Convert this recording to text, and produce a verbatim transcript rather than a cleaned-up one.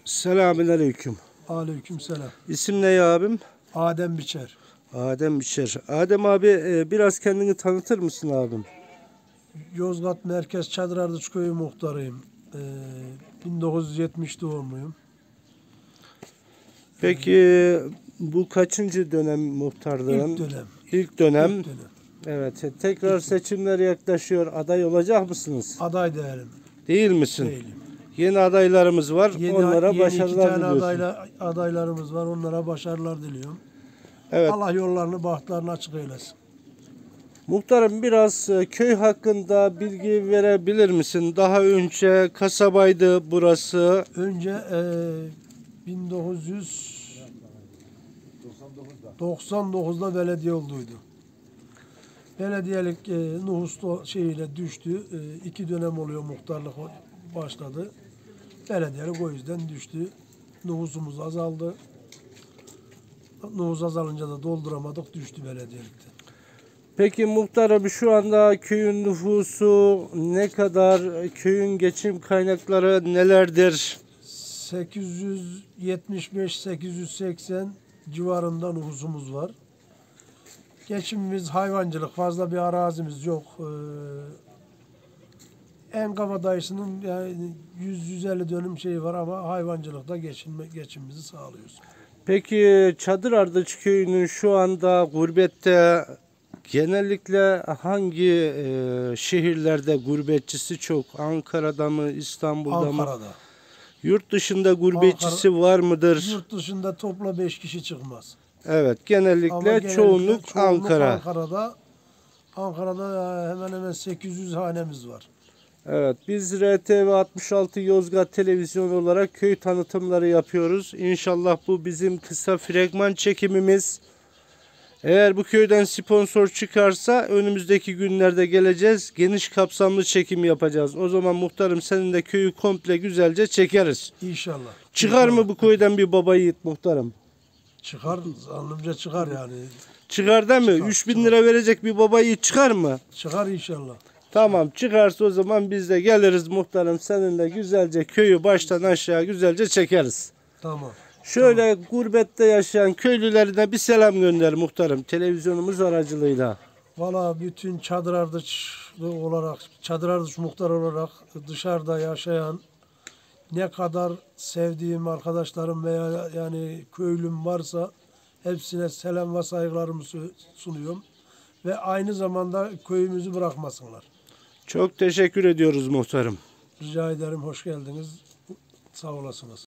Selamünaleyküm. Aleykümselam. İsim ne ya abim? Adem Biçer. Adem Biçer. Adem abi e, biraz kendini tanıtır mısın abim? Yozgat Merkez Çadırardıç Köyü muhtarıyım. Ee, bin dokuz yüz yetmiş doğumluyum. Peki bu kaçıncı dönem muhtarlığın? İlk dönem. İlk dönem. İlk dönem. Evet. Tekrar seçimler yaklaşıyor. Aday olacak mısınız? Aday değilim. Değil misin? Değilim. Yeni adaylarımız var. Yeni, Onlara yeni başarılar iki tane diliyorsun. adayla, adaylarımız var. Onlara başarılar diliyorum. Evet. Allah yollarını, bahtlarını açık eylesin. Muhtarım biraz e, köy hakkında bilgi verebilir misin? Daha önce kasabaydı burası. Önce e, bin dokuz yüz doksan dokuzda belediye olduydu. Belediyelik e, nüfus da- şeyiyle düştü. E, iki dönem oluyor muhtarlık o- başladı. Belediyelik o yüzden düştü. Nüfusumuz azaldı. Nüfus azalınca da dolduramadık, düştü belediyelikten. Peki muhtarım şu anda köyün nüfusu ne kadar? Köyün geçim kaynakları nelerdir? sekiz yüz yetmiş beş sekiz yüz seksen civarında nüfusumuz var. Geçimimiz hayvancılık, fazla bir arazimiz yok. Ee, en kabadayısının yani yüz yüz elli dönüm şeyi var ama hayvancılıkta geçinme, geçimimizi sağlıyoruz. Peki Çadır Ardıç köyünün şu anda gurbette genellikle hangi e, şehirlerde gurbetçisi çok? Ankara'da mı, İstanbul'da mı? Ankara'da. Yurt dışında gurbetçisi Ankara- var mıdır? Yurt dışında topla beş kişi çıkmaz. Evet, genellikle, Ama genellikle çoğunluk, çoğunluk Ankara. Ankara'da. Ankara'da hemen hemen sekiz yüz hanemiz var. Evet, biz R T V altmış altı Yozgat Televizyonu olarak köy tanıtımları yapıyoruz. İnşallah bu bizim kısa fragman çekimimiz. Eğer bu köyden sponsor çıkarsa önümüzdeki günlerde geleceğiz. Geniş kapsamlı çekim yapacağız. O zaman muhtarım senin de köyü komple güzelce çekeriz. İnşallah. Çıkar İnşallah. mı bu köyden bir baba yiğit muhtarım? Çıkar, zannımca çıkar yani. Çıkar değil mi? Çıkar, üç bin çıkar. lira verecek bir baba yiğit çıkar mı? Çıkar inşallah. Tamam, çıkarsa o zaman biz de geliriz muhtarım, seninle güzelce köyü baştan aşağı güzelce çekeriz. Tamam. Şöyle gurbette yaşayan köylülerine bir selam gönder muhtarım televizyonumuz aracılığıyla. Valla bütün Çadır Ardıçlı olarak, Çadır Ardıç muhtar olarak dışarıda yaşayan ne kadar sevdiğim arkadaşlarım veya yani köylüm varsa hepsine selam ve saygılarımı sö- sunuyorum. Ve aynı zamanda köyümüzü bırakmasınlar. Çok teşekkür ediyoruz muhtarım. Rica ederim, hoş geldiniz. Sağ olasınız.